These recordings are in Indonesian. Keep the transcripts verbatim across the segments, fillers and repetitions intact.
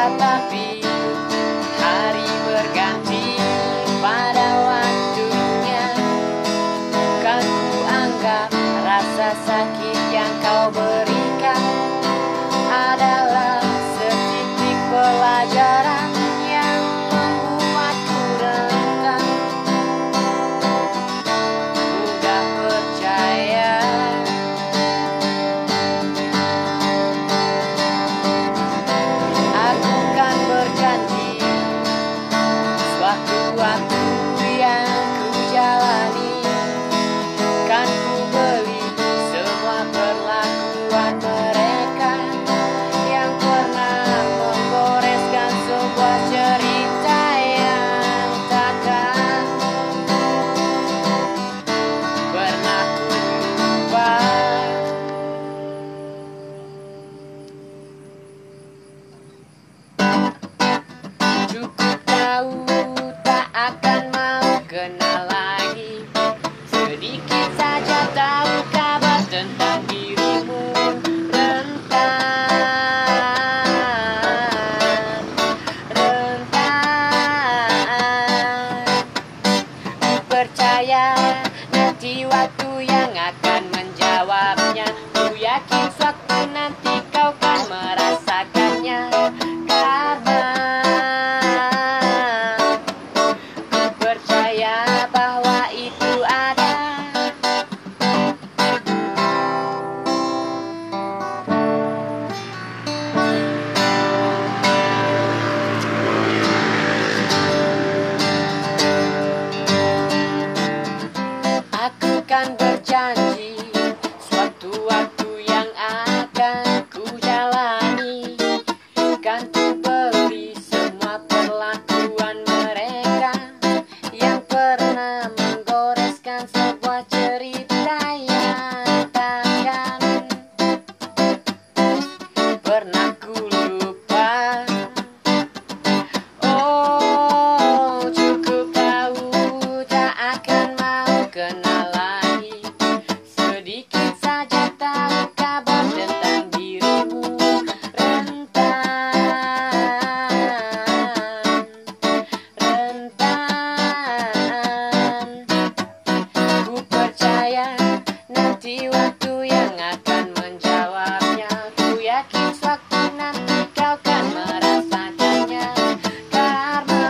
Tetapi hari berganti pada waktunya. Bukan ku anggap rasa sakit yang kau berikan adalah setitik pelajaran yang membuatku rentan. Mudah percaya. Aku kan berjanji sewaktu-waktu yang ku jalani, kan ku beli semua perlakuan mereka yang pernah memgoreskan sebuah cerita yang takkan pernah ku lupa. Cukup tahu tak akan mau kenal lagi. Sedikit saja tahu kabar tentang dirimu. Rentan, rentan. Ku percaya nanti waktu yang akan menjawabnya. Ku yakin suatu nanti kau kan merasakannya. Karena ku percaya bahwa itu ada. Aku kan berjanji suatu waktu yang akan ku jalani, kan ku beli semua perlakuan mereka yang pernah menggoreskan sebuah cerita yang takkan pernah ku lupa. Oh, cukup tahu tak akan mau kenal lagi. Sedikit saja tahu kabar tentang dirimu. Rentan, rentan. Ku percaya nanti waktu yang akan menjawabnya. Ku yakin suatu nanti kau kan merasakannya. Karena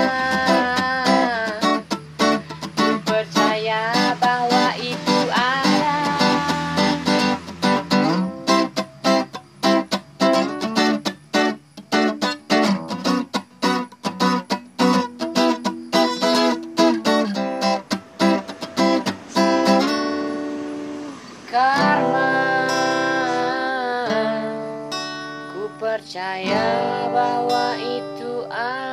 ku percaya bahwa itu ada. Karena ku percaya bahwa itu ada.